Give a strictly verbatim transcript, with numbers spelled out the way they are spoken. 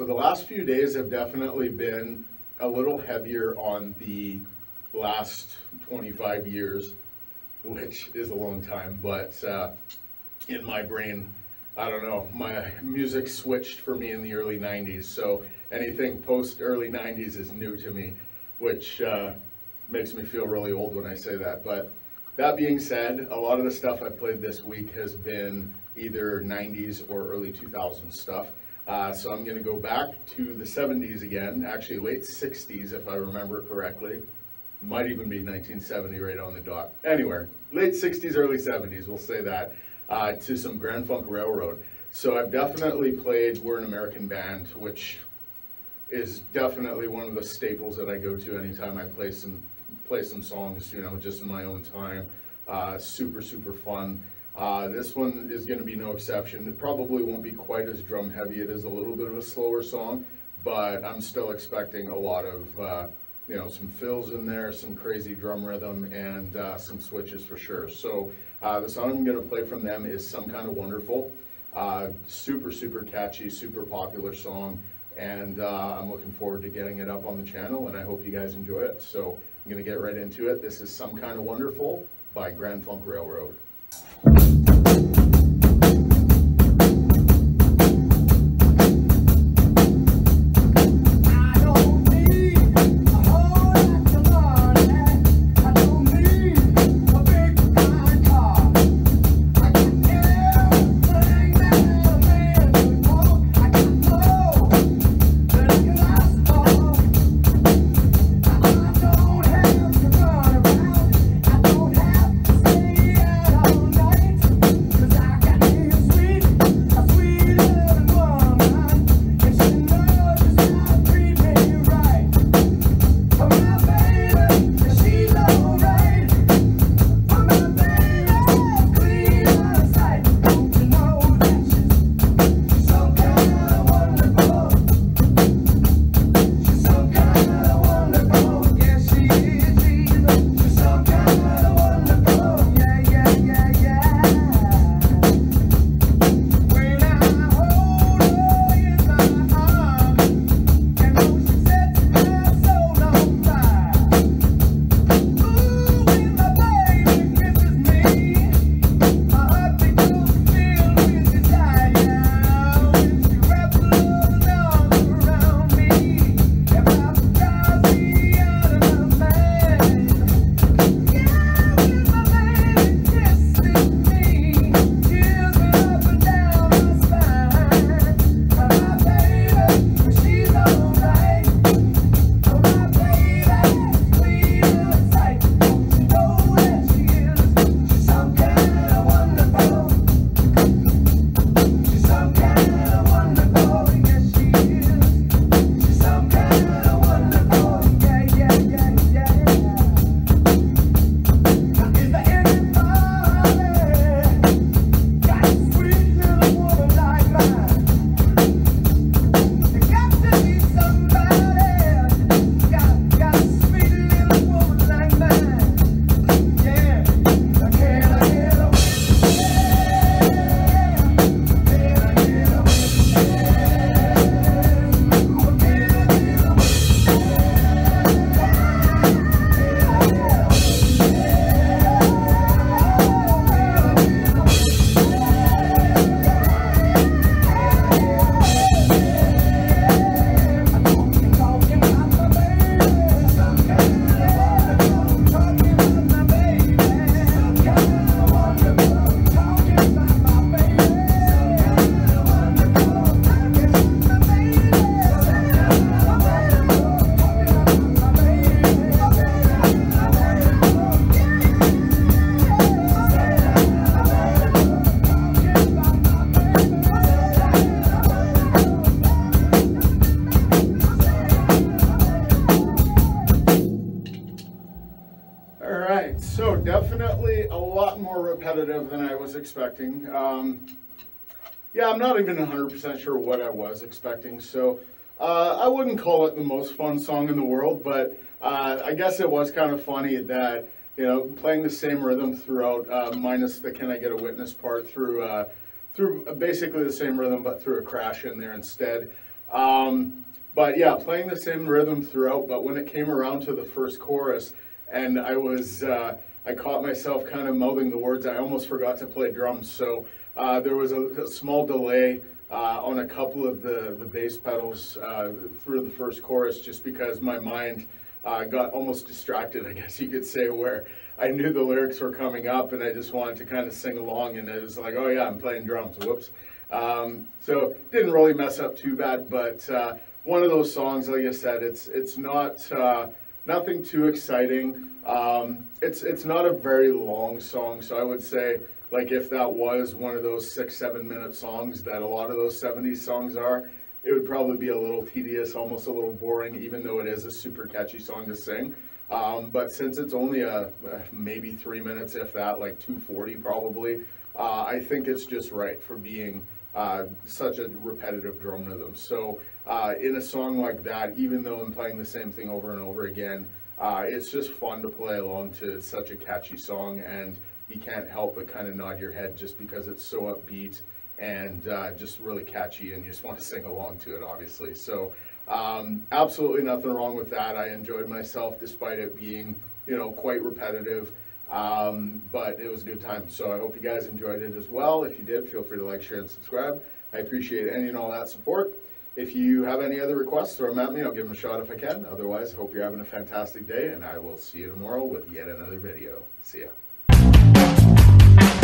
so the last few days have definitely been a little heavier on the last twenty-five years, which is a long time, but uh, in my brain, I don't know, my music switched for me in the early nineties, so anything post early nineties is new to me, which uh, makes me feel really old when I say that. But that being said, a lot of the stuff I played this week has been either nineties or early two thousands stuff. Uh, so I'm going to go back to the seventies again, actually late sixties if I remember correctly. Might even be nineteen seventy right on the dot. Anyway, late sixties, early seventies, we'll say that, uh, to some Grand Funk Railroad. So I've definitely played We're an American Band, which is definitely one of the staples that I go to anytime I play some, play some songs, you know, just in my own time. Uh, super, super fun. Uh, this one is going to be no exception. It probably won't be quite as drum heavy. It is a little bit of a slower song, but I'm still expecting a lot of, uh, you know, some fills in there, some crazy drum rhythm, and uh, some switches for sure. So uh, the song I'm going to play from them is Some Kind of Wonderful. Uh, super, super catchy, super popular song, and uh, I'm looking forward to getting it up on the channel, and I hope you guys enjoy it. So I'm going to get right into it. This is Some Kind of Wonderful by Grand Funk Railroad. So definitely a lot more repetitive than I was expecting. Um, yeah, I'm not even one hundred percent sure what I was expecting. So uh, I wouldn't call it the most fun song in the world, but uh, I guess it was kind of funny that, you know, playing the same rhythm throughout, uh, minus the Can I Get a Witness part, through, uh, through basically the same rhythm, but through a crash in there instead. Um, but yeah, playing the same rhythm throughout, but when it came around to the first chorus, and I was, uh, I caught myself kind of mouthing the words, I almost forgot to play drums, so uh, there was a, a small delay uh, on a couple of the, the bass pedals uh, through the first chorus, just because my mind uh, got almost distracted, I guess you could say, where I knew the lyrics were coming up and I just wanted to kind of sing along, and it was like, oh yeah, I'm playing drums, whoops. Um, so didn't really mess up too bad, but uh, one of those songs, like I said, it's it's not uh, nothing too exciting. Um, it's it's not a very long song, so I would say, like, if that was one of those six seven minute songs that a lot of those seventies songs are, it would probably be a little tedious, almost a little boring, even though it is a super catchy song to sing. Um, but since it's only a maybe three minutes, if that, like two forty probably, uh, I think it's just right for being uh, such a repetitive drum rhythm. So uh, in a song like that, even though I'm playing the same thing over and over again, uh, it's just fun to play along to such a catchy song, and you can't help but kind of nod your head just because it's so upbeat and uh, just really catchy, and you just want to sing along to it, obviously. So um, absolutely nothing wrong with that. I enjoyed myself despite it being, you know, quite repetitive. Um, but it was a good time, so I hope you guys enjoyed it as well. If you did, feel free to like, share, and subscribe. I appreciate any and all that support. If you have any other requests, throw them at me. I'll give them a shot if I can. Otherwise, I hope you're having a fantastic day, and I will see you tomorrow with yet another video. See ya.